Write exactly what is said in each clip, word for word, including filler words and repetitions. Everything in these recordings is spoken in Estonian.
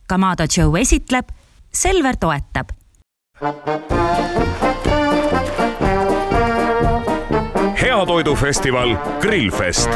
Kamado Joe esitleb, Selver toetab. Heatoidufestival Grillfest.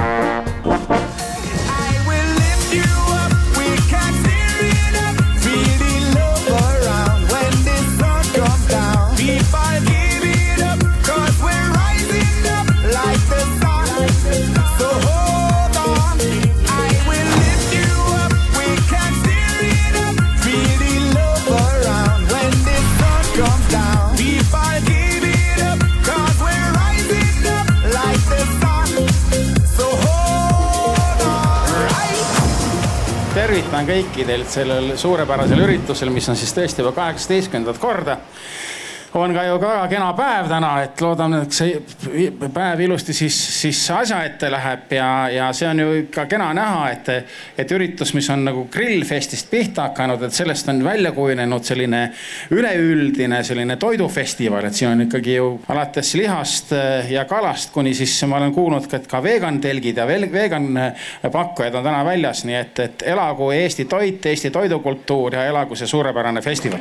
Tervitan kõikidelt sellel suurepärasel üritusel, mis on siis tõesti juba kaheksateistkümnendat korda. On ka ju väga kena päev täna, et loodame, et see päev ilusti siis, siis asja ette läheb ja, ja see on ju ka kena näha, et, et üritus, mis on nagu Grillfestist pihta hakanud, et sellest on välja kujunenud selline üleüldine selline toidufestival, et siin on ikkagi ju alates lihast ja kalast, kuni siis ma olen kuulnud, et ka vegan telgid ja vegan pakkujad on täna väljas, nii et, et elagu Eesti toit, Eesti toidukultuur ja elagu see suurepärane festival.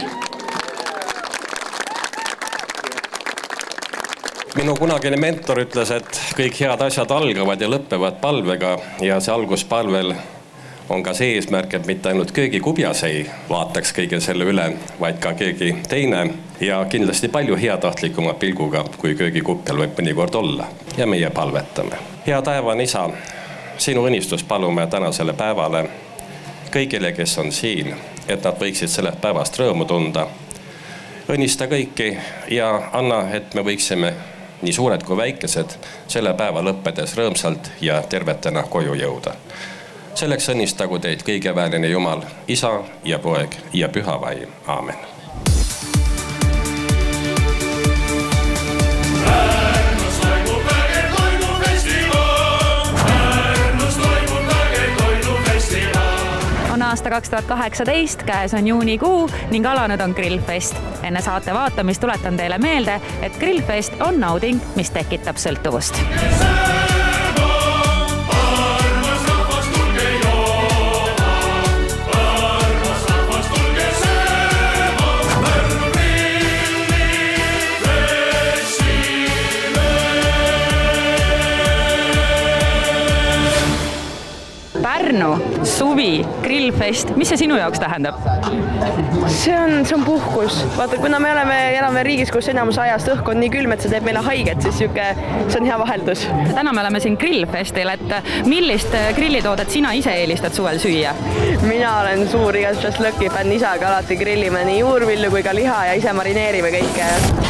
Minu kunagine mentor ütles, et kõik head asjad algavad ja lõppevad palvega ja see alguspalvel on ka see eesmärk, et mitte ainult köögikubjas ei vaataks kõige selle üle, vaid ka keegi teine ja kindlasti palju heatahtlikuma pilguga, kui köögikuppel võib mõnikord olla ja meie palvetame. Hea taevane isa, sinu õnnistus palume tänasele päevale kõigile, kes on siin, et nad võiksid sellest päevast rõõmu tunda. Õnnista kõiki ja anna, et me võiksime nii suured kui väikesed selle päeva lõppedes rõõmsalt ja tervetena koju jõuda. Selleks õnnistagu teid kõigeväeline Jumal, Isa ja Poeg ja Püha Vaim. Aamen. On aasta kaks tuhat kaheksateist, käes on juunikuu ning alanud on Grillfest. Enne saate vaatamist tuletan teile meelde, et Grillfest on nauding, mis tekitab sõltuvust. Pärnu, suvi, Grillfest, mis see sinu jaoks tähendab? See on, see on puhkus. Vaata, kuna me oleme, elame riigis, kus enamus ajast õhk on nii külm, et see teeb meile haiget, siis siuke, see on hea vaheldus. Täna me oleme siin Grillfestil, et millist grillitoodet sina ise eelistad suvel süüa? Mina olen suur igas šašlõki fänn, isaga alati grillime nii juurvilju kui ka liha ja ise marineerime kõike.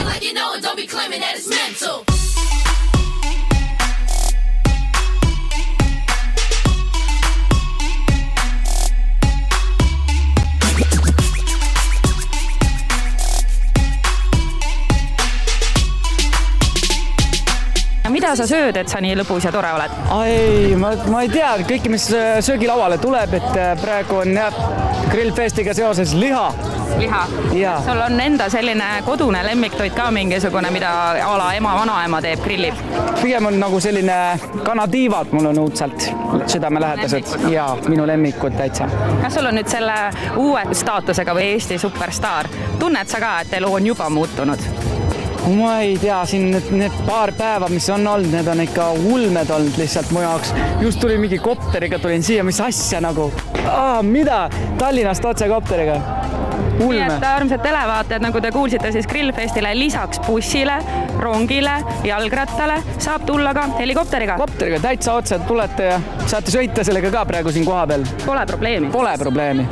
Mida sa sööd, et sa nii lõbus ja tore oled? Ai, ma, ma ei tea kõike, mis söögilauale tuleb, et praegu on jah, Grillfestiga seoses liha. Liha? Ja. Sul on enda selline kodune lemmiktoit ka mingisugune, mida ala ema, vanaema teeb, grillib? Pigem on nagu selline kanatiivad, mul on uudselt südamelähedased ja minu lemmikud täitsa. Kas sul on nüüd selle uue staatusega või Eesti superstaar? Tunned sa ka, et elu on juba muutunud? Ma ei tea, siin need, need paar päeva, mis on olnud, need on ikka ulmed olnud lihtsalt mu jaoks. Just tuli mingi kopteriga, tulin siia, mis asja nagu. Ah, mida? Tallinnast otse kopteriga. Ulme. Nii et armsad televaatajad, nagu te kuulsite, siis Grillfestile lisaks bussile, rongile, jalgrattale saab tulla ka helikopteriga. Kopteriga täitsa otse tulete ja saate sõita sellega ka praegu siin koha peal. Pole probleemi. Pole probleemi.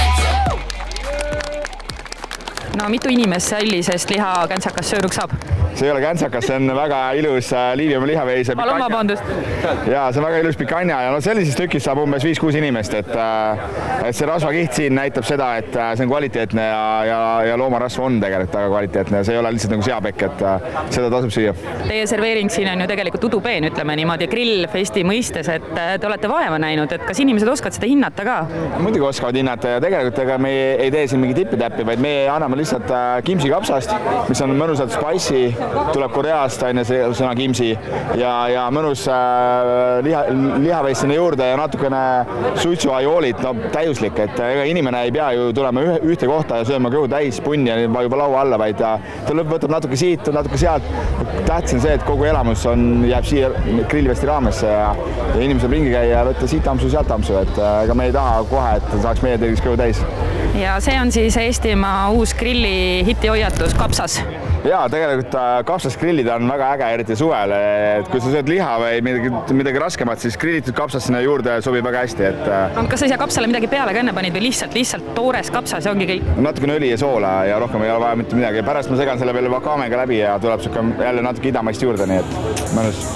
No mitu inimest sellisest liha käntsakas sööduks saab? see ei ole käntsakas, see on väga ilus Liivimaa lihaveise pikanja. Palun vabandust. Ja see on väga ilus pikanja ja no sellises tükis saab umbes viis kuus inimest, et, et see rasvakiht siin näitab seda, et see on kvaliteetne ja, ja, ja loomarasv on tegelikult väga kvaliteetne ja see ei ole lihtsalt nagu seapekk, et seda tasub süüa. Teie serveering siin on ju tegelikult udupeen, ütleme niimoodi, grillfesti mõistes, et te olete vaeva näinud, et kas inimesed oskavad seda hinnata ka? Muidugi oskavad hinnata ja tegelikult ega me ei tee siin mingi tippi-täppi, vaid me anname lihtsalt kimsi kapsast, mis on mõnusalt spicy, tuleb Koreast, on see sõna kimsi ja, ja mõnus liha, lihaveist sinna juurde ja natukene suitsuajoolit, no täiuslik, et ega inimene ei pea ju tulema ühe, ühte kohta ja sööma kõhu täis punni ja juba laua alla, vaid ta võtab natuke siit, natuke sealt. Tähtis on see, et kogu elamus on, jääb siia grillfesti raamesse ja, ja inimesed ringi käia ja võtta siit ampsu, sealt ampsu, et ega me ei taha kohe, et saaks meie tegiks kõhu täis. Ja see on siis Eestimaa uus grilli hitihoiatus, kapsas. Jaa, tegelikult kapsas grillida on väga äge, eriti suvel, et kui sa sööd liha või midagi, midagi raskemat, siis grillitud kapsas sinna juurde sobib väga hästi, et... Kas sa siia kapsale midagi peale ka enne panid või lihtsalt, lihtsalt toores kapsas ja ongi kõik? Natukene õli ja soola ja rohkem ei ole vaja mitte midagi. Pärast ma segan selle peale vakaamega läbi ja tuleb jälle natuke idamaist juurde, nii et mõnus.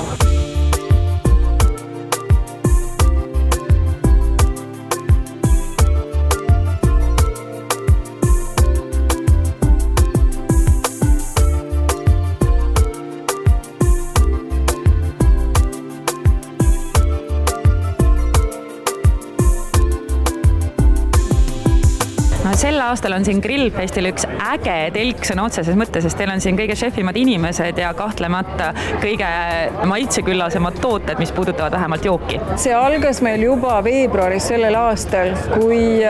Sel aastal on siin grillfestil üks äge telk sõna otseses mõttes, sest teil on siin kõige šefimad inimesed ja kahtlemata kõige maitseküllasemad tooted, mis puudutavad vähemalt jooki. See algas meil juba veebruaris sellel aastal, kui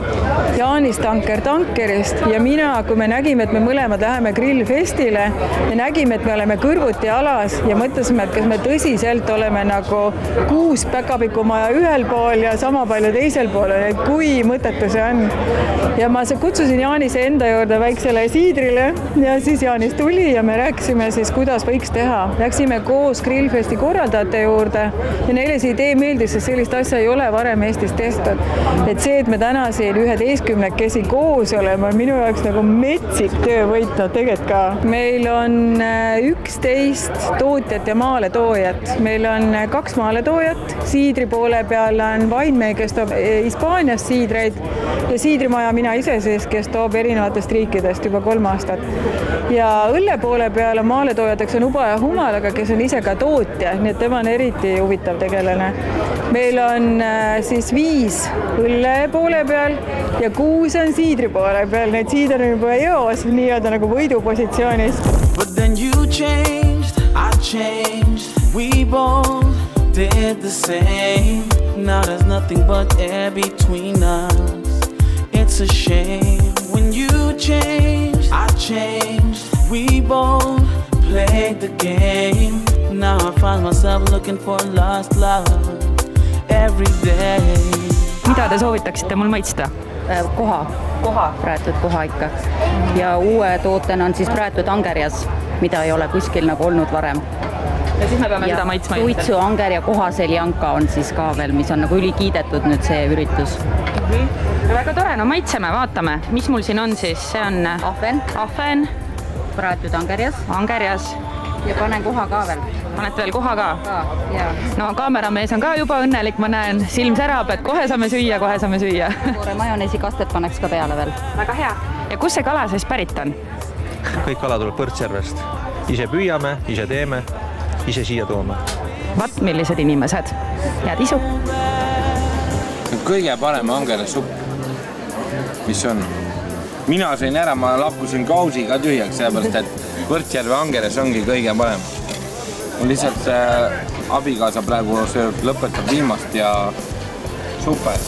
Jaanis Tanker Tankerist ja mina, kui me nägime, et me mõlemad läheme grillfestile, me nägime, et me oleme kõrvuti alas ja mõtlesime, et kas me tõsiselt oleme nagu kuus päkapikumaja ühel pool ja sama palju teisel pool, et kui mõttetu see on. Ja ma kutsusin Jaanise enda juurde väiksele siidrile ja siis Jaanis tuli ja me rääkisime siis, kuidas võiks teha. Läksime koos grillfesti korraldajate juurde ja neile see idee meeldis, sest sellist asja ei ole varem Eestis tehtud. Et see, et me täna siin üheteistkümnekesi koos oleme, on minu jaoks nagu metsik töövõit, no tegelikult ka. Meil on üksteist tootjat ja maaletoojat. Meil on kaks maaletoojat. Siidri poole peal on Weinmei, kes toob Hispaanias siidreid ja siidrimaja mina ise siis, kes toob erinevatest riikidest juba kolm aastat. Ja õlle poole peal on maaletoojateks on Uba ja Humalaga, kes on ise ka tootja, nii et tema on eriti huvitav tegelane. Meil on siis viis õlle poole peal ja kuus on siidri poole peal. Need siidr on juba eos, nii-öelda nagu võidupositsioonis. But then you changed, I changed, we both did the same. Now there's nothing but air between us. It's a shame when you changed, I changed, we both played the game. Now I find myself looking for lost love every day. Mida te soovitaksite mul maitsta? Koha, koha, praetud koha ikka. Ja uue tootena on siis praetud angerjas, mida ei ole kuskil nagu olnud varem. Ja siis me peame ja seda maitsma. Suitsu anger ja kohaseljanka on siis ka veel, mis on nagu ülikiidetud nüüd see üritus. Mm-hmm. Väga tore, no maitseme, vaatame. Mis mul siin on siis? See on ahven, ahven. Praetud angerjas. Angerjas. Ja panen koha ka veel. Panete veel koha ka? Ka, jaa. No kaameramees on ka juba õnnelik, ma näen, silm särab, et kohe saame süüa, kohe saame süüa. Koore majoneesi kastet paneks ka peale veel. Väga hea. Ja kus see kala siis pärit on? Kõik kala tuleb Põrtsjärvest. Ise püüame, ise teeme, ise siia toome. Vat, millised inimesed. Head isu. Kõige parem angerasupp, mis on. Mina sõin ära, ma lappusin kausi ka tühjaks, seepärast, et Põrtsjärve angeres ongi kõige parem. Lihtsalt äh, abikaasa praegu sööb, lõpetab viimast ja super.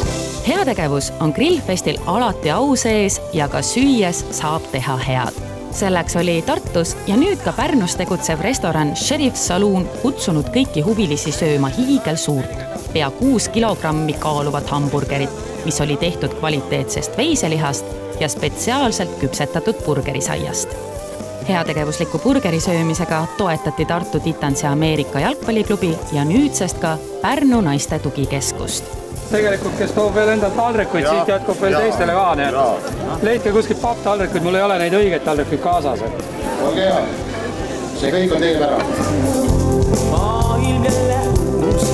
Heategevus on grillfestil alati au sees ja ka süües saab teha head. Selleks oli Tartus ja nüüd ka Pärnus tegutsev restoran Sheriff Saloon kutsunud kõiki huvilisi sööma hiigel suurt, pea kuus kilogrammi kaaluvat hamburgerit, mis oli tehtud kvaliteetsest veiselihast ja spetsiaalselt küpsetatud burgerisaiast. Heategevusliku burgeri söömisega toetati Tartu Titans ja Ameerika jalgpalliklubi ja nüüdsest ka Pärnu naiste tugikeskust. Tegelikult, kes toob veel endalt taldrikuid, siit jätkub veel teistele ka, nii et leidke kuskil papptaldrikuid, mul ei ole neid õigeid taldrikuid kaasas. Olge hea, see kõik on teile ära. Maailm jälle uus.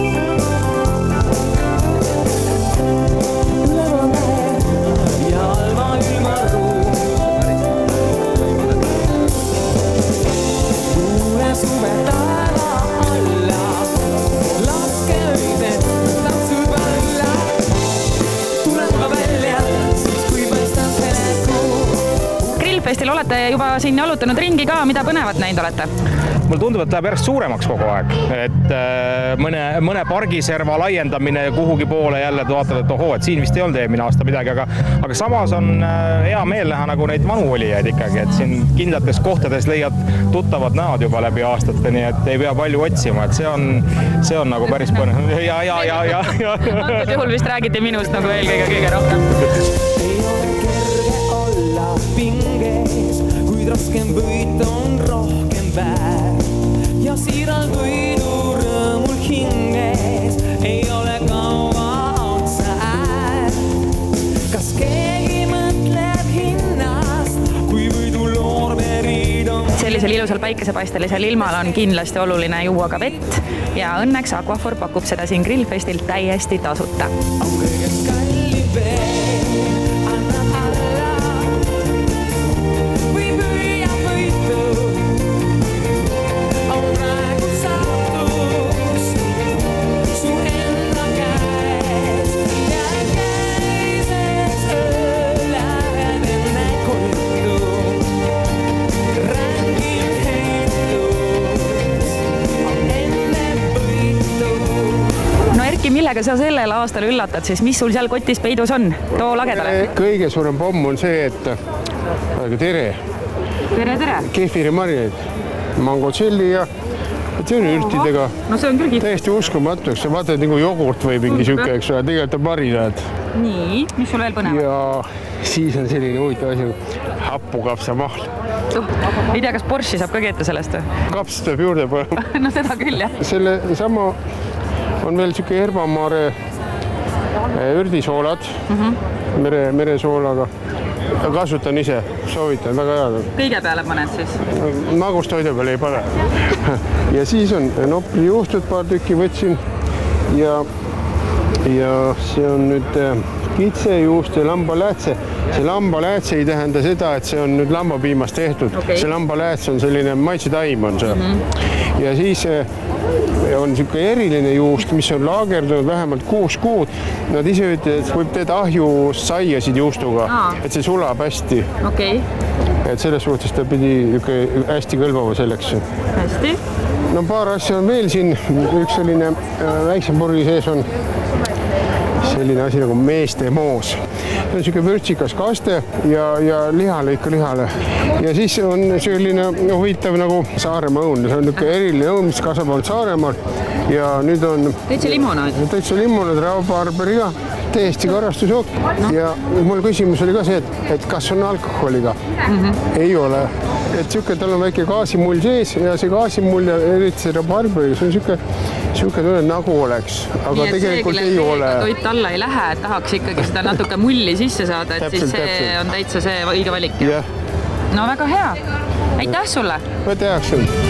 Ja alma ilma ruum. Uue suve taeva alla. Laske öide. Grillfestil olete juba siin jalutanud ringi ka, mida põnevat näinud olete? Mul tundub, et läheb järjest suuremaks kogu aeg, et mõne, mõne pargiserva laiendamine kuhugi poole jälle vaatad, et ohoo, et siin vist ei olnud eelmine aasta midagi, aga, aga samas on hea meel näha nagu neid vanu olijaid ikkagi, et siin kindlates kohtades leiad tuttavad näod juba läbi aastate, nii et ei pea palju otsima, et see on, see on nagu päris põnev. Ja, ja, ja, ja, ja. Antud juhul vist räägiti minust nagu eelkõige kõige rohkem. Ei ole kerge olla pinges, kuid raskem võit on rohkem väär. Ja siiral võidu rõõmul hinges ei ole kaua otsa äär. Kas keegi mõtleb hinnast, kui võidu loorberid on? Sellisel ilusal päikesepaistelisel ilmal on kindlasti oluline juua ka vett ja õnneks Aquafor pakub seda siin Grillfestil täiesti tasuta. On kõigest kallim veel, anna alla või püüa võitu. Millega sa sellel aastal üllatad, siis mis sul seal kotis peidus on? Too lagedale. Kõige suurem pomm on see, et tere. Tere, tere. Kefiri marjaid, mango tšelli ja see on ürtidega. No see on küll kihvt. Täiesti uskumatu, eks sa vaatad nagu jogurt või mingi süke, eks sa tegelikult on marinad. Nii, mis sul veel põnevad? Ja siis on selline huvitav asi, hapukapsamahl. Ei tea, kas Porsche saab ka keeta sellest? Kaps tuleb juurde panema. No seda küll, jah. Selle sama on veel siuke Herbamaare ürdisoolad, mm-hmm. mere, meresoolaga. Kasutan ise, soovitan, väga head. Kõige peale paned siis? Magustoide peale ei pane. Ja siis on nopri juustud, paar tükki võtsin ja, ja see on nüüd kitsejuust ja lambaläätse. See lambaläätse ei tähenda seda, et see on nüüd lambapiimast tehtud. Okay. See lambaläätse on selline maitsetaim on see. Mm-hmm. Ja siis on niisugune eriline juust, mis on laagerdunud vähemalt kuus kuud. Nad ise ütlevad, et võib teed ahju saiasid juustuga, Aa. et see sulab hästi. Okay. Et selles suhtes ta pidi hästi kõlbama selleks. Hästi. No paar asja on veel siin. Üks selline väiksem purgi sees on selline asi nagu meeste moos. See on niisugune vürtsikas kaste ja, ja lihale ikka lihale. Ja siis on selline huvitav nagu Saaremaa õun. See on niisugune eriline õun, mis kasvab on Saaremaal. Ja nüüd on... Täitsa limonaad. Täitsa limonaad rabarberiga. Täiesti karastusjook. No. Ja mul küsimus oli ka see, et, et kas on alkoholiga? Mm-hmm. Ei ole. Et siuke, tal on väike gaasimull sees ja see gaasimull ja eriti see rabarberi, see on siuke, siuke tunne nagu oleks, aga nii, tegelikult see, ei ole. Toit alla ei lähe, et tahaks ikkagi seda natuke mulli sisse saada, et täpselt, siis see täpselt. On täitsa see õige valik. Ja. No väga hea. Aitäh sulle! Võite heaks sulle!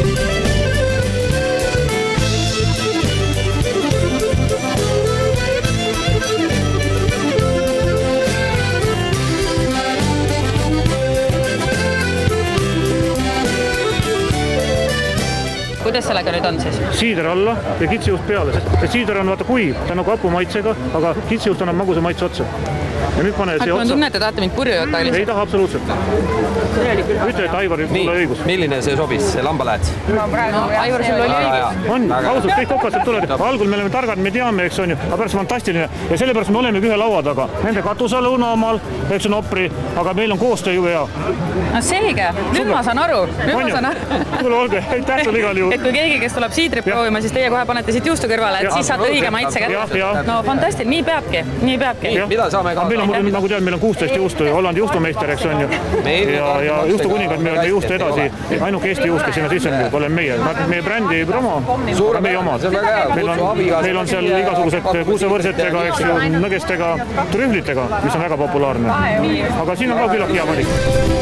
Kuidas sellega nüüd on siis? Siider alla ja kitsijuust peale. Siider on vaata kuiv, ta on nagu hapu maitsega, aga kitsijuust annab magusa maitse otsa. ja nüüd pane see otsa. Ma tunnen, et te tahate mind purju jotta. Ei taha absoluutselt. Ütle, et Aivar, mulle õigus. Milline see sobis, see lambalaats? Aivar, sul oli õigus. On, ausalt, kõik kokased tulevad. Algul me oleme targad, me teame, eks on ju, aga pärast fantastiline. Ja sellepärast me olemegi ühe laua taga. Nende katusal õunaomal, eks on opri, aga meil on koostöö ju hea. No selge, nüüd ma saan aru. Nüüd ma saan aru. Kuule, olge, aitäh sul igal juhul. Et kui keegi, kes tuleb siidrit proovima, siis teie kohe panete siit juustu kõrvale, et siis saate õige maitse kätte. No fantastiline, nii peabki, nii peabki. Mida saame ka? Meil on, nagu tean, meil on kuusteist juustu, Hollandi juustumeister, eks on ju. Ja juustukuningad, meil on juust edasi. Ainuke Eesti juust, kes sinna sisse on, olen meie. Meie brändi promo, aga meie omad. Meil on seal igasugused kuusevõrsetega, eks ju, nõgestega, trühvlitega, mis on väga populaarne. Aga siin on ka küllalt hea valik.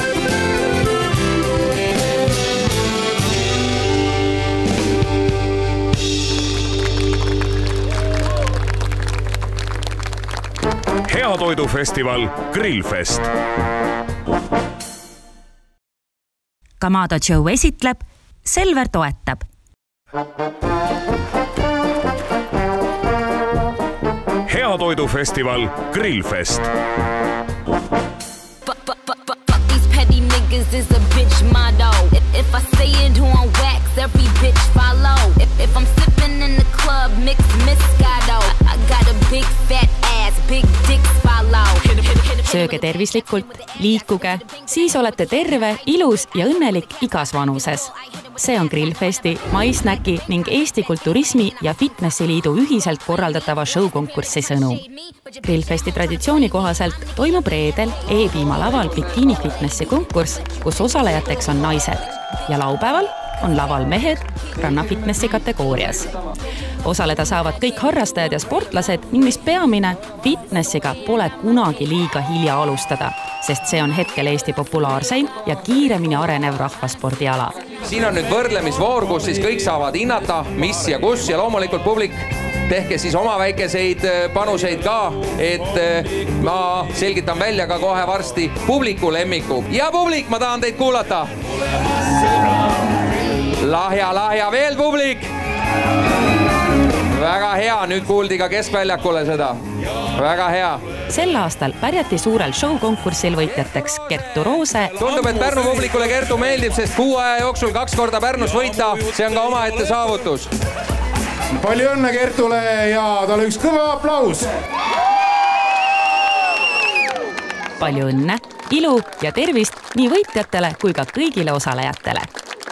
Heatoidufestival Grillfest. Kamado Show esitleb, Selver toetab. Heatoidufestival Grillfest. Is a bitch motto. If, if I say it who on wax, every bitch follow. If, if I'm sipping in the club, mix Moscato. I got a big fat ass, big dicks follow. Sööge tervislikult, liikuge, siis olete terve, ilus ja õnnelik igas vanuses. See on Grillfesti, MySnacki ning Eesti Kulturismi ja Fitnessiliidu ühiselt korraldatava showkonkurssi sõnum. Grillfesti traditsiooni kohaselt toimub reedel E-piima laval Bikini Fitnessi konkurss, kus osalejateks on naised ja laupäeval on laval mehed rannafitnessi kategoorias. Osaleda saavad kõik harrastajad ja sportlased ning mis peamine, fitnessiga pole kunagi liiga hilja alustada, sest see on hetkel Eesti populaarseim ja kiiremini arenev rahvaspordiala. Siin on nüüd võrdlemisvoor, kus siis kõik saavad hinnata, mis ja kus ja loomulikult publik tehke siis oma väikeseid panuseid ka, et ma selgitan välja ka kohe varsti publiku lemmiku. Ja publik, ma tahan teid kuulata. Lahja, lahja, veel publik. Väga hea, nüüd kuuldi ka keskväljakule seda. Väga hea. Sel aastal pärjati suurel showkonkursil võitjateks Kertu Roose. Tundub, et Pärnu publikule Kertu meeldib, sest kuu aja jooksul kaks korda Pärnus võita, see on ka oma ette saavutus. Palju õnne Kertule ja talle üks kõva aplaus. Palju õnne, ilu ja tervist nii võitjatele kui ka kõigile osalejatele.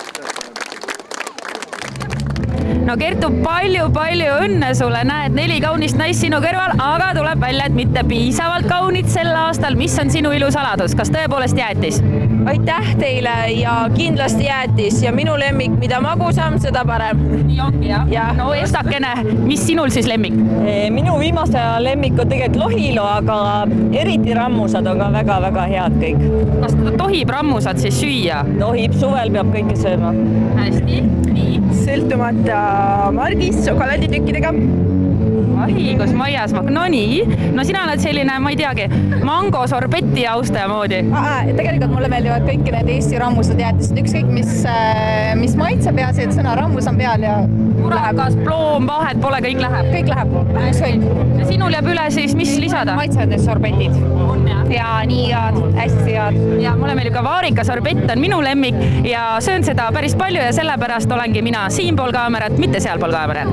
No Kertu, palju-palju õnne sulle, näed neli kaunist naist sinu kõrval, aga tuleb välja, et mitte piisavalt kaunid sel aastal. Mis on sinu ilusaladus? Kas tõepoolest jäätis? Aitäh teile ja kindlasti jäätis ja minu lemmik, mida magusam, seda parem. Nii ongi, jah? Ja. No estakene, mis sinul siis lemmik? Minu viimase lemmik on tegelikult lohilo, aga eriti rammusad on ka väga-väga head kõik. Kas tohib rammusad siis süüa? Tohib, suvel peab kõike sööma. Hästi, nii. Sõltumata margist šokolaaditükkidega. Ahi, kus maias mak... No nii, no sina oled selline, ma ei teagi, mango sorbeti austaja moodi. Tegelikult mulle meeldivad kõik need Eesti rammusad jäätised. Ükskõik, mis, mis maitse peasi, et sõna rammus on peal ja Murakas, ploom, vahet pole, kõik läheb. Kõik läheb. Ja sinul jääb üle siis, mis lisada? Maitsevad need sorbetid. Ja nii head, hästi head. Ja mulle meeldib ka vaarika sorbett on minu lemmik ja söön seda päris palju ja sellepärast olengi mina siinpool kaamerat, mitte sealpool kaamerat.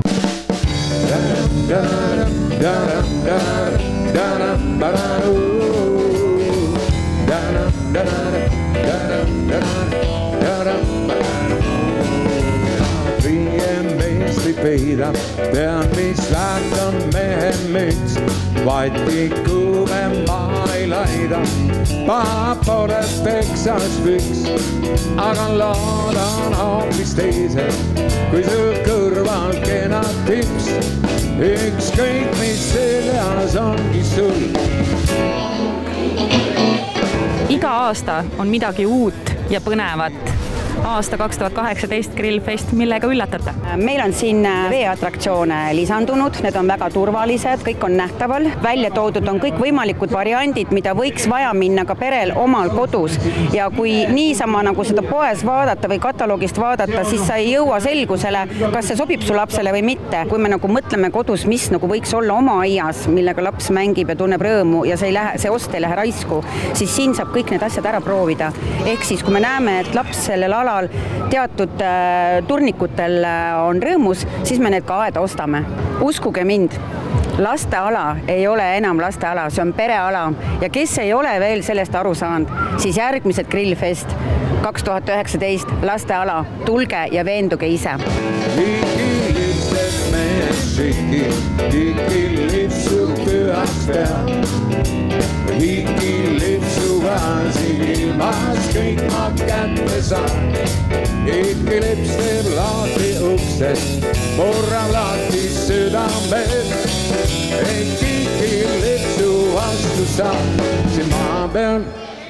Peida, tean, mis läht on mehen müts, vaid tikume maha ei laida. Paha pole peksas püks, aga loodan hoopis teise, kui sul kõrval kena tips. Ükskõik, mis seljas ongi sul. Iga aasta on midagi uut ja põnevat. aasta kaks tuhat kaheksateist Grillfest, millega üllatate? Meil on siin veeatraktsioone lisandunud, need on väga turvalised, kõik on nähtaval. Välja toodud on kõik võimalikud variandid, mida võiks vaja minna ka perel omal kodus. Ja kui niisama nagu seda poes vaadata või kataloogist vaadata, siis sa ei jõua selgusele, kas see sobib su lapsele või mitte. Kui me nagu mõtleme kodus, mis nagu võiks olla oma aias, millega laps mängib ja tunneb rõõmu ja see, ei lähe, see ost ei lähe raisku, siis siin saab kõik need asjad ära proovida. Ehk siis, kui me näeme, et laps sellel alal teatud äh, turnikutel on rõõmus, siis me need ka aeda ostame. Uskuge mind, lasteala ei ole enam lasteala, see on pereala ja kes ei ole veel sellest aru saanud, siis järgmised Grillfest kaks tuhat üheksateist lasteala, tulge ja veenduge ise. Hiki lipsu pühaks pea, hiki lipsuga siin ilmas kõik ma kätte saan. Hiki lips teeb lahti uksest, murrab lahti südamed. Hiki lipsu vastu saan, siin ma pean.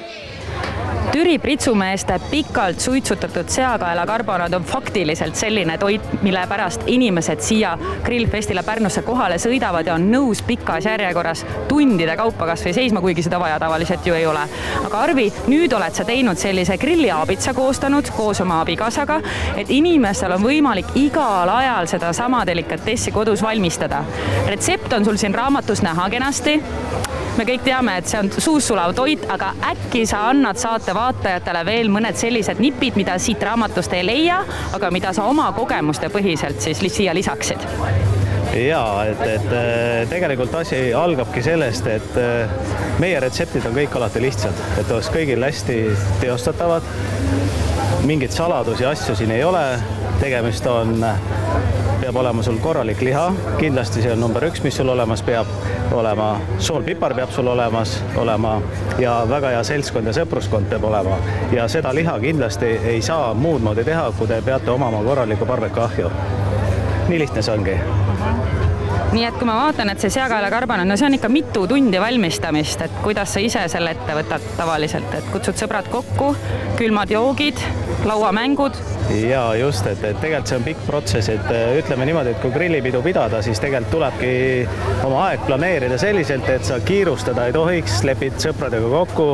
Türi pritsumeeste pikalt suitsutatud seakaela karbonad on faktiliselt selline toit, mille pärast inimesed siia Grillfestile Pärnusse kohale sõidavad ja on nõus pikas järjekorras tundide kaupa kas või seisma, kuigi seda vaja tavaliselt ju ei ole. Aga Arvi, nüüd oled sa teinud sellise grilliaabitsa koostanud koos oma abikaasaga, et inimestel on võimalik igal ajal seda sama delikatessi kodus valmistada. Retsept on sul siin raamatus näha kenasti. Me kõik teame, et see on suussulav toit, aga äkki sa annad saate vaatajatele veel mõned sellised nipid, mida siit raamatust ei leia, aga mida sa oma kogemuste põhiselt siis siia lisaksid? Jaa, et, et tegelikult asi algabki sellest, et meie retseptid on kõik alati lihtsad, et oleks kõigil hästi teostatavad. Mingit saladusi asju siin ei ole, tegemist on, peab olema sul korralik liha, kindlasti see on number üks, mis sul olemas peab olema, soolpipar peab sul olemas olema ja väga hea seltskond ja sõpruskond peab olema. Ja seda liha kindlasti ei saa muud moodi teha, kui te peate omama korraliku barbecue-ahju. Nii lihtne see ongi. Nii et kui ma vaatan, et see seakaela karbonad, no see on ikka mitu tundi valmistamist, et kuidas sa ise selle ette võtad tavaliselt, et kutsud sõbrad kokku, külmad joogid, lauamängud? Jaa, just, et, et tegelikult see on pikk protsess, et ütleme niimoodi, et kui grillipidu pidada, siis tegelikult tulebki oma aeg planeerida selliselt, et sa kiirustada ei tohiks, lepid sõpradega kokku,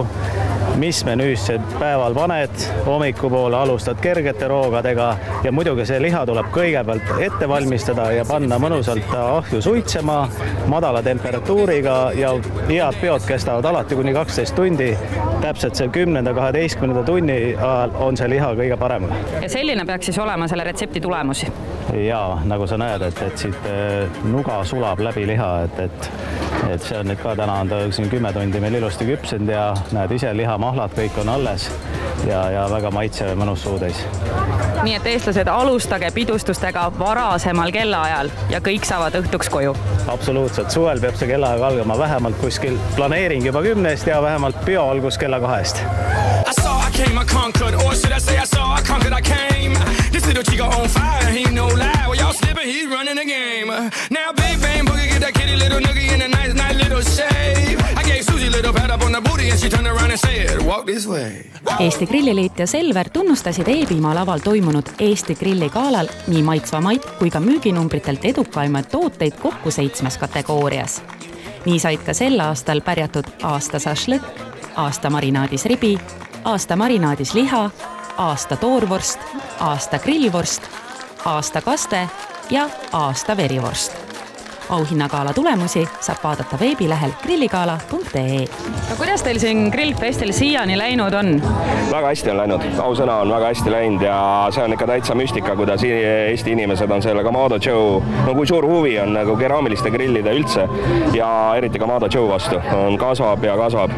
mis menüüsed päeval paned, hommikupoole alustad kergete roogadega ja muidugi see liha tuleb kõigepealt ette valmistada ja panna mõnusalt ahju suitsema, madala temperatuuriga ja head peod kestavad alati kuni kaksteist tundi. Täpselt see kümnenda, kaheteistkümnenda tunni ajal on see liha kõige parem. Ja selline peaks siis olema selle retsepti tulemusi? Jaa, nagu sa näed, et, et siit nuga sulab läbi liha, et, et, et see on nüüd ka täna on ta siin kümme tundi meil ilusti küpsend ja näed ise lihamahlad kõik on alles ja, ja väga maitsev ja mõnus suudeis. Nii et eestlased, alustage pidustustega varasemal kellaajal ja kõik saavad õhtuks koju. Absoluutselt, suvel peab see kellaaeg algama vähemalt kuskil planeering juba kümnest ja vähemalt peo algus kella kahest. I saw, I came, I conquered, or should I say I saw, I conquered, I came. This little chica on fire, he no lie, well y'all slipping, he's running the game. Now big bang boogie, get that kitty little noogie in a nice, nice little shave. I gave Susie little pat up on the booty and she turned around and said, walk this way. Eesti Grilliliit ja Selver tunnustasid Eebimaa laval toimunud Eesti Grilligaalal nii maitsva mait kui ka müüginumbritelt edukaimaid tooteid kokku seitsmes kategoorias. Nii said ka sel aastal pärjatud aasta sašlõk, aasta marinaadis ribi, aasta marinaadis liha, aasta toorvorst, aasta grillvorst, aasta kaste ja aasta verivorst. Auhinnagaala tulemusi saab vaadata veebilehel grilligaala punkt ee. No kuidas teil siin Grillfestil siiani läinud on? Väga hästi on läinud, ausõna on väga hästi läinud ja see on ikka täitsa müstika, kuidas Eesti inimesed on selle Kamado Joe, no kui suur huvi on nagu keraamiliste grillide üldse ja eriti Kamado Joe vastu, on kasvab ja kasvab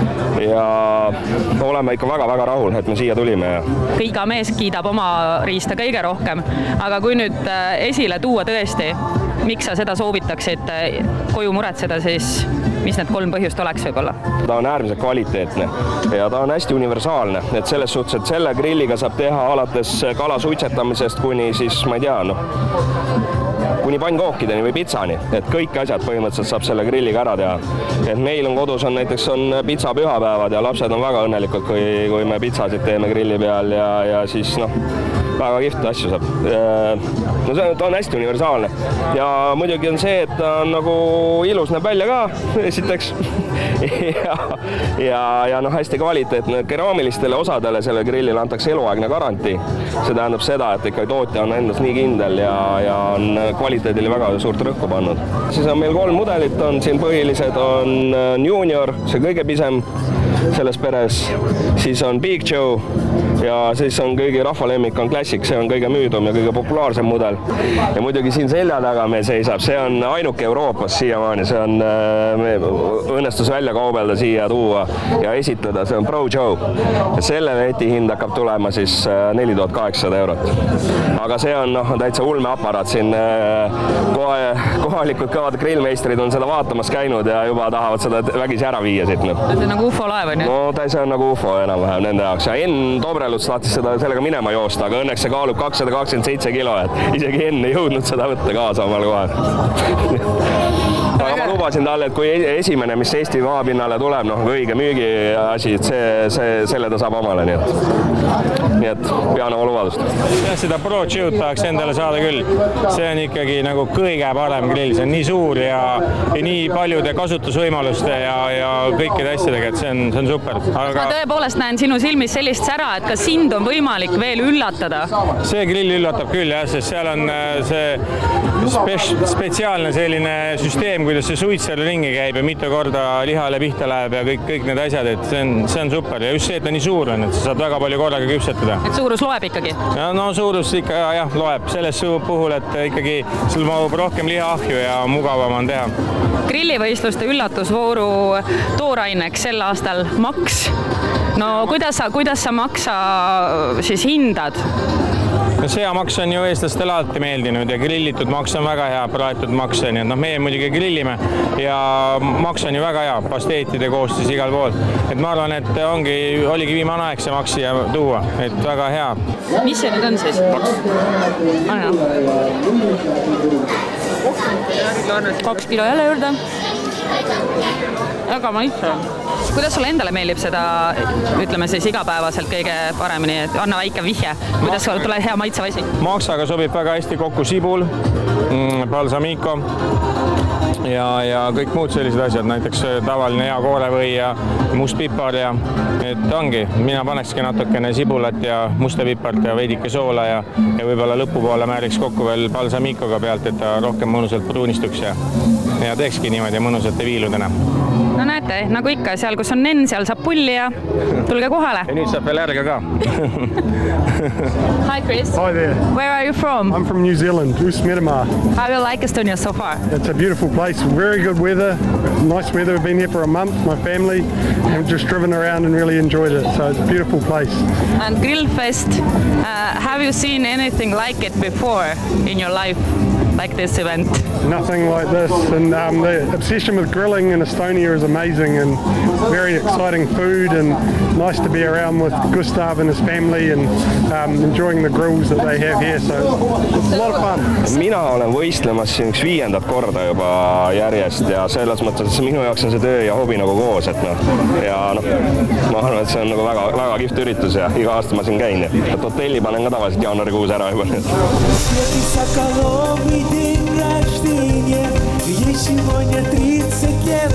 ja oleme ikka väga-väga rahul, et me siia tulime. Iga mees kiidab oma riista kõige rohkem, aga kui nüüd esile tuua tõesti, miks sa seda soovitaksid koju muretseda, siis mis need kolm põhjust oleks võib-olla? Ta on äärmiselt kvaliteetne ja ta on hästi universaalne, et selles suhtes, et selle grilliga saab teha alates kala suitsetamisest kuni siis, ma ei tea, noh, kuni pannkookideni või pitsani, et kõik asjad põhimõtteliselt saab selle grilliga ära teha. Et meil on kodus on näiteks on pitsa pühapäevad ja lapsed on väga õnnelikud, kui, kui me pitsasid teeme grilli peal ja, ja siis noh, väga kihvt asju saab. No see on hästi universaalne ja muidugi on see, et ta on nagu ilus näeb välja ka, esiteks ja, ja, ja noh, hästi kvaliteetne keraamilistele osadele selle grillile antakse eluaegne garantii. See tähendab seda, et ikka tootja on endas nii kindel ja, ja on kvaliteedile väga suurt rõhku pannud. Siis on meil kolm mudelit, on siin põhilised, on Junior, see kõige pisem selles peres, siis on Big Joe ja siis on kõige rahvalemmik on Classic, see on kõige müüdum ja kõige populaarsem mudel. Ja muidugi siin selja taga meil seisab, see on ainuke Euroopas siiamaani, see on õnnestus välja kaubelda siia tuua ja esitleda, see on Pro Joe. Ja selle leti hind hakkab tulema siis neli tuhat kaheksasada eurot. Aga see on noh, täitsa ulmeaparaat siin, kohe kohalikud kõvad grillmeistrid on seda vaatamas käinud ja juba tahavad seda vägisi ära viia siit. See on nagu U F O laev on ju? No ta see on nagu U F O enam-vähem nende jaoks ja Enn Tobreluts tahtis seda sellega minema joosta, aga õnneks see kaalub kakssada kakskümmend seitse kilo, et isegi Enn ei jõudnud seda võtta kaasa omal kohe. Aga ma lubasin talle, et kui esimene, mis Eesti maapinnale tuleb, noh, õige müügi asi, et see, see, selle ta saab omale, nii et, nii et pean oma lubadust. Ja seda Pro Joe'd tahaks endale saada küll. See on ikkagi nagu kõige parem grill, see on nii suur ja, ja nii paljude kasutusvõimaluste ja, ja kõikide asjadega, et see on, see on super. Aga... Ma tõepoolest näen sinu silmis sellist sära, et ka sind on võimalik veel üllatada. See grill üllatab küll, jah, sest seal on see spe spetsiaalne selline süsteem, kuidas see suits seal ringi käib ja mitu korda lihale pihta läheb ja kõik, kõik need asjad, et see on, see on super ja just see, et ta nii suur on, et sa saad väga palju korraga küpsetada. Et suurus loeb ikkagi? Ja, no suurus ikka jah, loeb selles puhul, et ikkagi sul mahub rohkem lihaahju ja mugavam on teha. Grillivõistluste üllatusvooru tooraineks sel aastal maks. No kuidas sa, kuidas sa maksa siis hindad? No seamaks on ju eestlastele alati meeldinud ja grillitud maks on väga hea, praetud maks on, nii et noh, meie muidugi grillime ja maks on ju väga hea, pasteetide koostis igal pool. Et ma arvan, et ongi, oligi viimane aeg see maks siia tuua, et väga hea. Mis see nüüd on siis? Kaks kilo jälle juurde. Väga maitse. Kuidas sulle endale meeldib seda, ütleme siis igapäevaselt kõige paremini, et anna väike vihje, kuidas sulle tuleb hea maitsev asi? Maksaga sobib väga hästi kokku sibul, balsamico ja, ja kõik muud sellised asjad, näiteks tavaline hea koorevõi ja mustpipar ja et ongi, mina panekski natukene sibulat ja musta pipart ja veidike soola ja, ja võib-olla lõpupoole määriks kokku veel balsamicoga pealt, et ta rohkem mõnusalt pruunistuks ja, ja teekski niimoodi mõnusate viiludena. No näete, nagu ikka, seal kus on nenn, seal saab pulli ja tulge kohale. Ja nüüd saab veel ärga ka. Hi Chris. Hi there. Where are you from? I'm from New Zealand, Uusmitamar. How do you like Estonia so far? It's a beautiful place, very good weather, nice weather. We've been here for a month, my family, and just driven around and really enjoyed it. So it's a beautiful place. And Grillfest, uh, have you seen anything like it before in your life? Like this event? Nothing like this, and um, the obsession with grilling in Estonia is amazing and very exciting food and nice to be around with Gustav and his family and um, enjoying the grills that they have here, so it's a lot of fun. Mina olen võistlemas siin üks viiendat korda juba järjest ja selles mõttes, et minu jaoks on see töö ja hobi nagu koos, et noh, ja noh, ma arvan, et see on nagu väga, väga kihvt üritus ja iga aasta ma siin käin, et hotelli panen ka tavaliselt jaanuarikuus ära juba. День рождения, ей сегодня тридцать лет.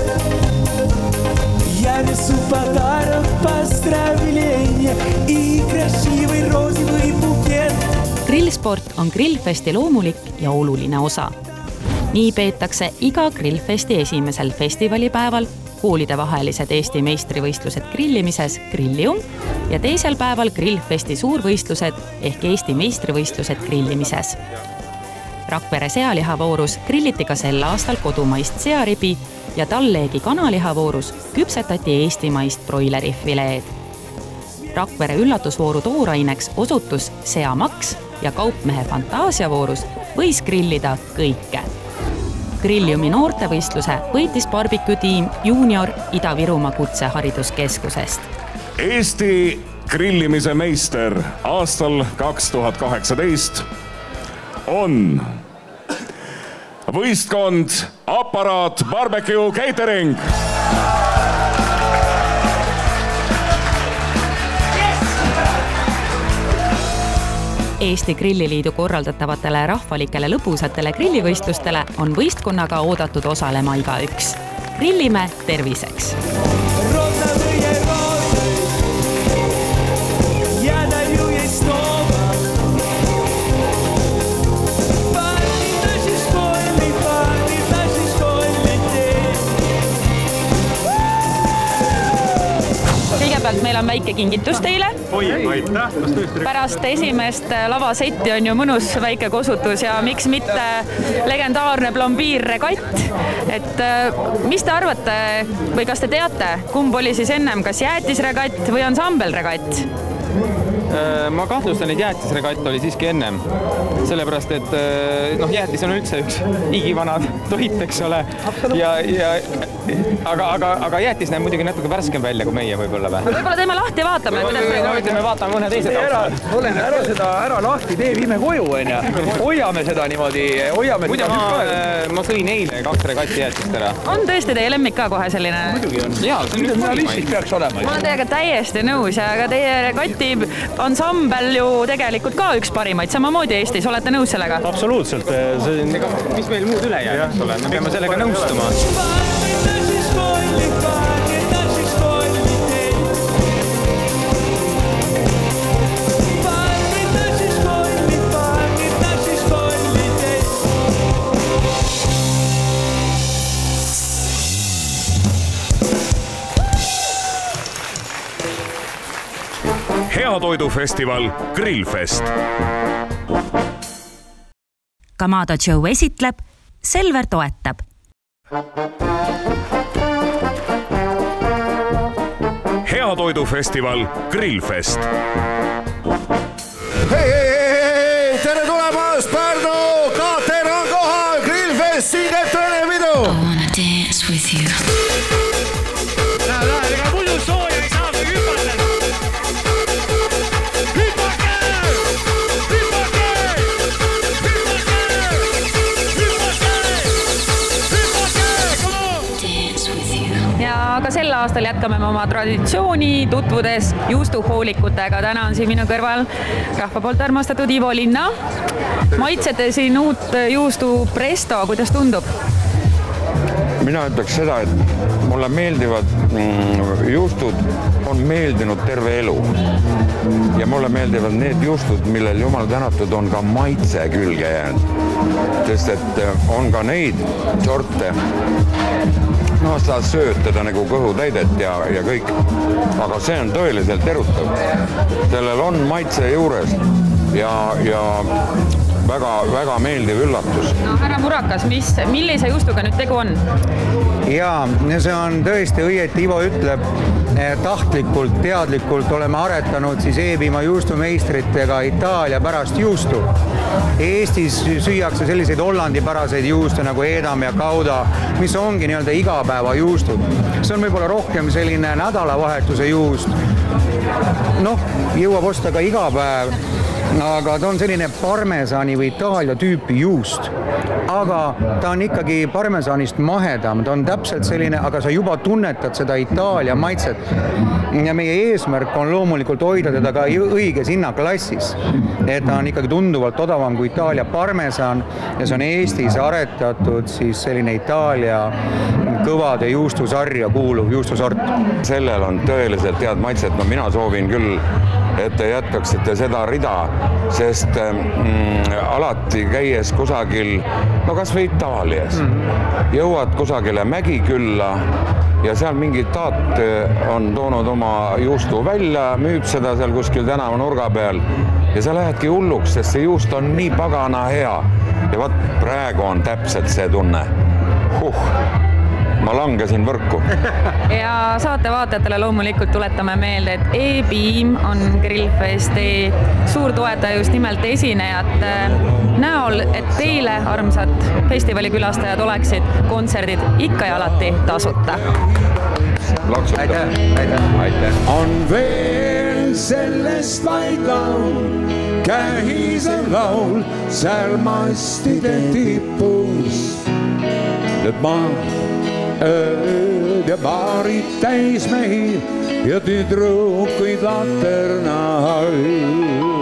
Я несу подарок, поздравления и красивый розовый букет. Grillsport on Grillfesti loomulik ja oluline osa. Nii peetakse iga Grillfesti esimesel festivalipäeval koolidevahelised Eesti meistrivõistlused grillimises Grillium ja teisel päeval Grillfesti suurvõistlused ehk Eesti meistrivõistlused grillimises. Rakvere sealihavoorus grilliti ka sel aastal kodumaist searibi ja Talleegi kanalihavoorus küpsetati eestimaist broilerifileed. Rakvere üllatusvooru tooraineks osutus seamaks ja kaupmehe fantaasiavoorus võis grillida kõike. Grilliumi noortevõistluse võitis barbecue tiim Junior Ida-Virumaa kutsehariduskeskusest. Eesti grillimise meister aastal kaks tuhat kaheksateist on võistkond Aparaat Barbecue Catering. Eesti Grilliliidu korraldatavatele rahvalikele lõbusatele grillivõistlustele on võistkonnaga oodatud osalema igaüks. Grillime terviseks! Kõigepealt meil on väike kingitus teile. Pärast esimest lavasetti on ju mõnus väike kosutus ja miks mitte legendaarne plombiirregatt. Et mis te arvate või kas te teate, kumb oli siis ennem, kas jäätisregatt või ansambelregatt? Ma kahtlustan, et jäätisregatt oli siiski ennem. Sellepärast, et noh, jäätis on üldse üks igivanad toit, eks ole. Ja, ja, aga, aga, aga jäätis näeb muidugi natuke värskem välja kui meie võib-olla või? Võib-olla teeme lahti ja vaatame. Me vaatame mõne teise tausta. Olen ära seda ära lahti, tee viime koju, onja. Hoiame seda niimoodi, hoiame Muide, seda. Ma, ma sõin eile kaks regatti jäätist ära. On tõesti teie lemmik ka kohe selline? Muidugi on. Jaa, see on üks parimaid. Peaks olema. Ma olen teiega täiesti nõus ja aga teie regatti ansambel ju tegelikult ka üks parimaid, samamoodi Eestis, olete nõus sellega? Absoluutselt. See, mis meil muud üle jääb, eks ole, me peame sellega nõustuma. Heatoidufestival Grillfest. Kamado Joe esitleb, Selver toetab. Heatoidufestival Grillfest. Hei, hei, hei, hei, tere tulemast, Pärnu, Kaater on kohal, Grillfest, siin teeb tõene pidu. I wanna dance with you. Lähe, lähe, ega muidu sooja ei saa või hüpata. Aga sel aastal jätkame me oma traditsiooni tutvudes juustuhoolikutega. Täna on siin minu kõrval rahva poolt armastatud Ivo Linna. Maitsete siin uut juustu Presto, kuidas tundub? Mina ütleks seda, et mulle meeldivad mm, juustud on meeldinud terve elu. Ja mulle meeldivad need juustud, millel jumal tänatud on ka maitse külge jäänud. Sest et on ka neid sorte, no sa sööd teda nagu kõhutäidet ja, ja kõik, aga see on tõeliselt erutav. Sellel on maitse juures ja, ja väga, väga meeldiv üllatus. No härra Murakas, mis, millise juustuga nüüd tegu on? Jaa, see on tõesti õieti, Ivo ütleb, tahtlikult, teadlikult oleme aretanud siis E-piima juustumeistritega Itaalia pärast juustu. Eestis süüakse selliseid hollandipäraseid juuste nagu Edam ja Gouda, mis ongi nii-öelda igapäeva juustud. See on võib-olla rohkem selline nädalavahetuse juust. Noh, jõuab osta ka iga päev, aga ta on selline parmesani või Itaalia tüüpi juust. Aga ta on ikkagi parmesanist mahedam, ta on täpselt selline, aga sa juba tunnetad seda Itaalia maitset. Ja meie eesmärk on loomulikult hoida teda ka õiges hinnaklassis. Et ta on ikkagi tunduvalt odavam kui Itaalia parmesan ja see on Eestis aretatud siis selline Itaalia kõvade juustusarja kuuluv juustusort. Sellel on tõeliselt head maitset, no mina soovin küll, et te jätkaksite seda rida, sest mm, alati käies kusagil, no kas või Itaalias, jõuad kusagile Mägikülla ja seal mingi taat on toonud oma juustu välja, müüb seda seal kuskil tänava nurga peal ja sa lähedki hulluks, sest see juust on nii pagana hea. Ja vaat praegu on täpselt see tunne. Huh. Ma langesin võrku. Ja saate vaatajatele loomulikult tuletame meelde, et E-piim on Grillfesti suur toetaja just nimelt esinejate näol, et teile, armsad festivalikülastajad, oleksid kontserdid ikka ja alati tasuta. Laksuta. Aitäh, aitäh. Aitäh. On veel sellest vaid laul, kähis on laul, seal mastide tipus. need maa ööd ja baarid täis mehi ja tüdrukuid laterna all.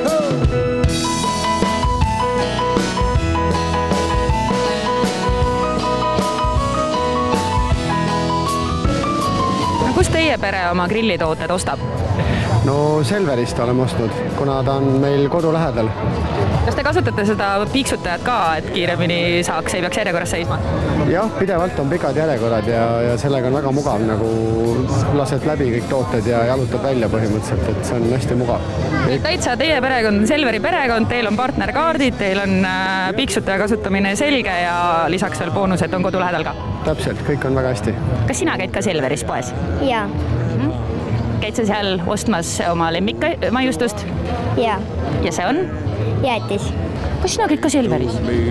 Kus teie pere oma grillitooted ostab? No Selverist oleme ostnud, kuna ta on meil kodu lähedal. Kas te kasutate seda piiksutajat ka, et kiiremini saaks, ei peaks järjekorras seisma? Jah, pidevalt on pikad järjekorrad ja, ja sellega on väga mugav, nagu lased läbi kõik tooted ja jalutad välja põhimõtteliselt, et see on hästi mugav. Täitsa teie perekond on Selveri perekond, teil on partnerkaardid, teil on piiksutaja kasutamine selge ja lisaks veel boonus, et on kodu lähedal ka? Täpselt, kõik on väga hästi. Kas sina käid ka Selveris poes? Jaa. Käid sa seal ostmas oma lemmikmaiustust? Jaa. Ja see on? Jäätis. Kas sina käid ka Selveris?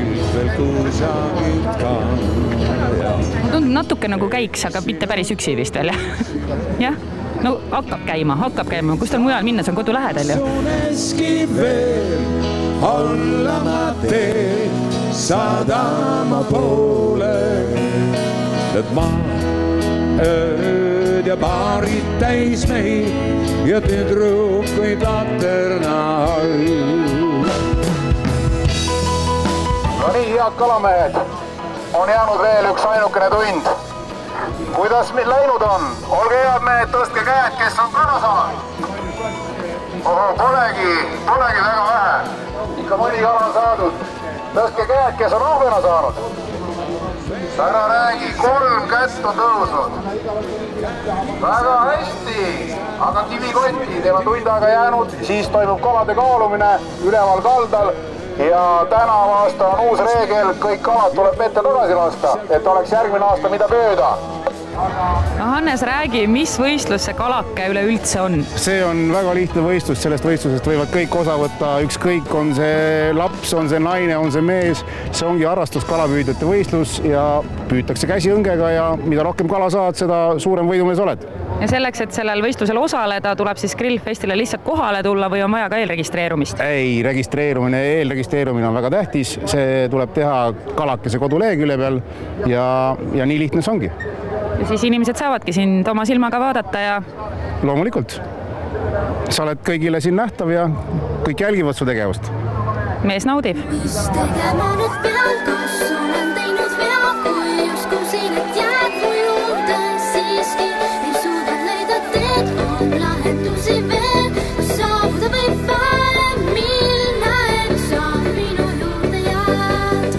Tundub natuke nagu käiks, aga mitte päris üksi vist veel, jah? Jah? No hakkab käima, hakkab käima. Kust on mujal minna, see on kodu lähedal ju. Suneski veel alla ma tee sadama poole. Need maa ööd ja baarid täis mehi ja tüdrukuid laterna all. No nii, head kalamehed, on jäänud veel üks ainukene tund. Kuidas meil läinud on? Olge head mehed, tõstke käed, kes on kala saanud. Oho, polegi, polegi väga vähe. Ikka mõni kala on saadud. Tõstke käed, kes on ahvena saanud. Ära räägi, kolm kätt on tõusnud. Väga hästi, aga kivikotti, teil on tund aega jäänud, siis toimub kalade kaalumine üleval kaldal ja tänav aasta on uus reegel, kõik kalad tuleb vette tagasi lasta, et oleks järgmine aasta mida pööda. No Hannes, räägi, mis võistlus see kalake üleüldse on? See on väga lihtne võistlus, sellest võistlusest võivad kõik osa võtta, ükskõik on see laps, on see naine, on see mees, see ongi harrastus kalapüüdjate võistlus ja püütakse käsi õngega ja mida rohkem kala saad, seda suurem võidumees oled. Ja selleks, et sellel võistlusel osaleda, tuleb siis Grillfestile lihtsalt kohale tulla või on vaja ka eelregistreerumist? Ei, registreerumine, eelregistreerumine on väga tähtis, see tuleb teha kalakese kodulehekülje peal ja, ja nii lihtne see ongi. Ja siis inimesed saavadki sind oma silmaga vaadata ja... Loomulikult. Sa oled kõigile siin nähtav ja kõik jälgivad su tegevust. Mees naudib. Mis tegema nüüd peal, kas olen teinud vea, kui jusku siin, et jääd mu juurde siiski ei suuda leida teed, on lahendusi veel, saabuda või päev, mil näed sa minu juurde jääd.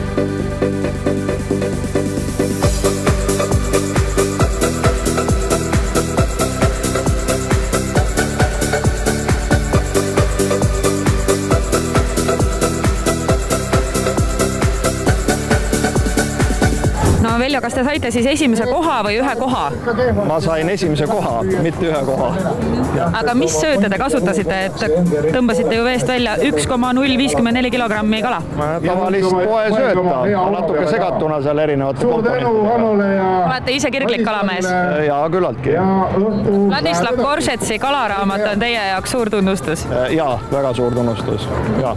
Veljo, kas te saite siis esimese koha või ühe koha? Ma sain esimese koha, mitte ühe koha. Aga mis sööte te kasutasite, et tõmbasite ju veest välja üks koma null viiskümmend neli kilogrammi kala? Tavalist poe sööta, natuke segatuna seal erinevate komponentidega. Olete ise kirglik kalamees? Jaa, küllaltki. Vladislav Koršetsi kalaraamat on teie jaoks suur tunnustus? Jaa, väga suur tunnustus. Jaa.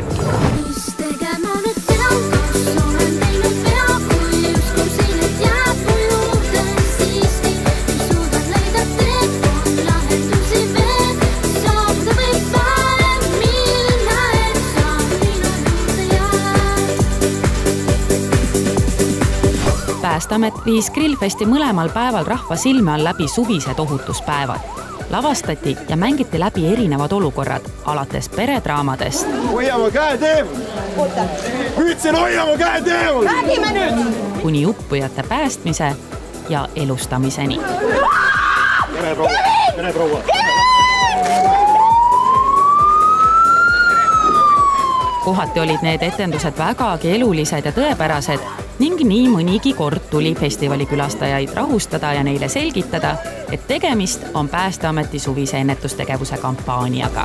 Päästeamet viis Grillfesti mõlemal päeval rahva silme all läbi suvised ohutuspäevad. Lavastati ja mängiti läbi erinevad olukorrad, alates peredraamadest. Hoiame käe teemal! Püüdsin hoiame käe teemal! Räägime nüüd! Kuni uppujate päästmise ja elustamiseni. Tere proua! Tere proua! Kohati olid need etendused vägagi elulised ja tõepärased ning nii mõnigi kord tuli festivali külastajaid rahustada ja neile selgitada, et tegemist on Päästeameti suvise ennetustegevuse kampaaniaga.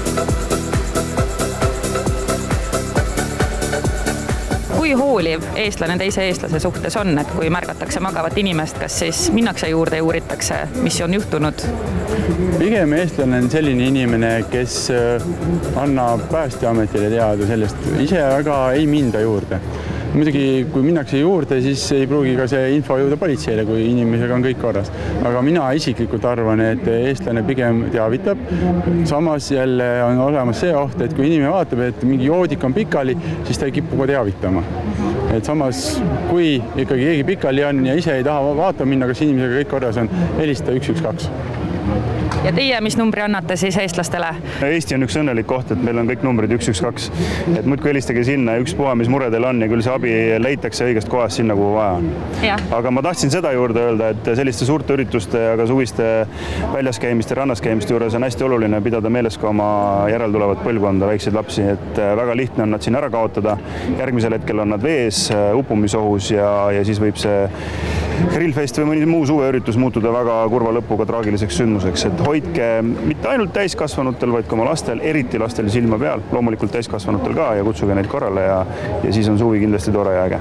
Kui hooliv eestlane teise eestlase suhtes on, et kui märgatakse magavat inimest, kas siis minnakse juurde ja uuritakse, mis on juhtunud? Pigem eestlane on selline inimene, kes annab Päästeametile teada sellest, ise väga ei minda juurde. muidugi, kui minnakse juurde, siis ei pruugi ka see info jõuda politseile, kui inimesega on kõik korras. Aga mina isiklikult arvan, et eestlane pigem teavitab. Samas jälle on olemas see oht, et kui inimene vaatab, et mingi joodik on pikali, siis ta ei kipu ka teavitama. Et samas, kui ikkagi keegi pikali on ja ise ei taha vaatama minna, kas inimesega kõik korras on, helista üks üks kaks. Ja teie, mis numbri annate siis eestlastele? Eesti on üks õnnelik koht, et meil on kõik numbrid üks üks kaks. Et muidku helistage sinna, üks puha, mis muredel on ja küll see abi leitakse õigest kohast sinna, kuhu vaja on. Aga ma tahtsin seda juurde öelda, et selliste suurte ürituste ja ka suviste väljaskäimiste ja rannaskäimiste juures on hästi oluline pidada meeles ka oma järeltulevat põlvkonda, väikseid lapsi, et väga lihtne on nad siin ära kaotada. Järgmisel hetkel on nad vees, upumisohus ja, ja siis võib see Grillfest või mõni muu suveüritus muutuda väga kurva lõpuga traagiliseks sündmuseks, et hoidke mitte ainult täiskasvanutel, vaid ka oma lastel, eriti lastel silma peal, loomulikult täiskasvanutel ka ja kutsuge neid korrale ja, ja siis on suvi kindlasti tore ja äge.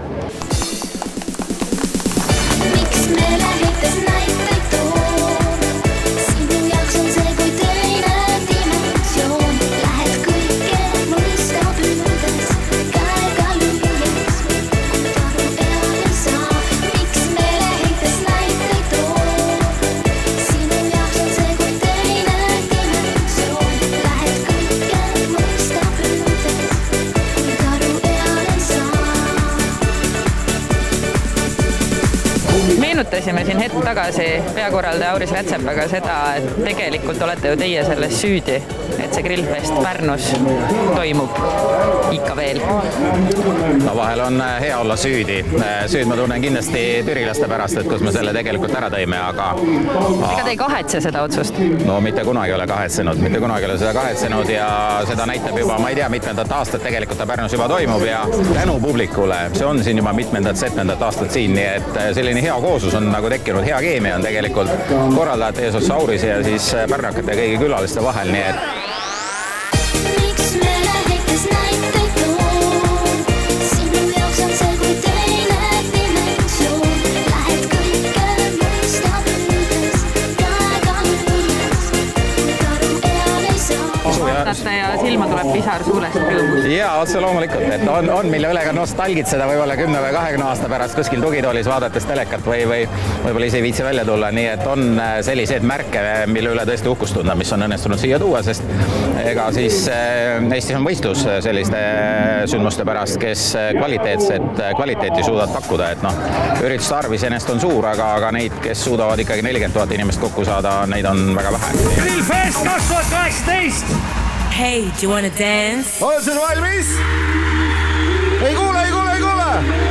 Miks me lähetes näiteid toon? Sinu jaoks on see kui teine dimensioon. Lähed kõike mõista püüdes, käega lüües, kui taru peale saa. Miks me lähetes näiteid toon? Sinu jaoks on see kui teine dimensioon. Lähed kõike mõista püüdes, kui taru peale saa. Meenutasime siin hetk tagasi peakorraldaja Auris Rätsepaga seda, et tegelikult olete ju teie selles süüdi, et see Grillfest Pärnus toimub ikka veel. No vahel on hea olla süüdi. Süüd ma tunnen kindlasti türilaste pärast, et kus me selle tegelikult ära tõime, aga... Ega te ei kahetse seda otsust? No mitte kunagi ole kahetsenud, mitte kunagi ole seda kahetsenud ja seda näitab juba, ma ei tea, mitmendat aastat tegelikult ta Pärnus juba toimub ja tänu publikule, see on siin juba mitmendat, setmendat aastat siin, nii et selline hea koosus on nagu tekkinud, hea keemia on tegelikult korraldajate eesots Auris ja siis pärnakate ja kõigi külaliste vahel, nii et Miks me lähetes näiteid toon? Sinu jaoks on see kui teine dimensioon. Lähed kõike mõista püüdes, käega lüües, kui taru peale ei saa. Vaatate ja silma tuleb pisar suurest rõõmust. Jaa, otse loomulikult, et on, on mille üle ka nostalgitseda võib-olla kümne või kahekümne aasta pärast kuskil tugitoolis vaadates telekat või, või võib-olla ise ei viitsi välja tulla, nii et on selliseid märke, mille üle tõesti uhkust tunda, mis on õnnestunud siia tuua, sest ega siis Eestis on võistlus selliste sündmuste pärast, kes kvaliteetset kvaliteeti suudavad pakkuda, et noh, ürituste arv iseenesest on suur, aga, aga neid, kes suudavad ikkagi nelikümmend tuhat inimest kokku saada, neid on väga vähe. Grillfest kaks tuhat kaheksateist! Hey, do you wanna dance? Oled sul valmis? Ei kuule, ei kuule, ei kuule!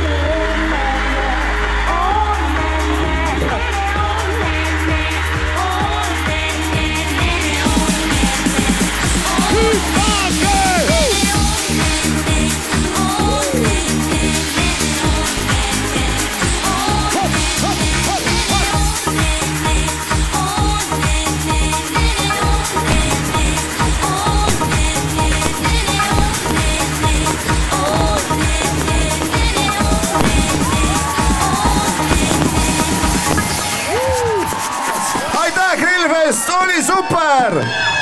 Grillfest oli super!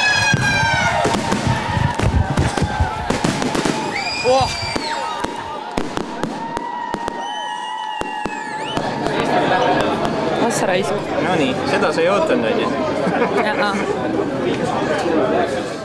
Oh. Kas sa raisk? No nii, seda sa ei ootanud, on ju? Jaa.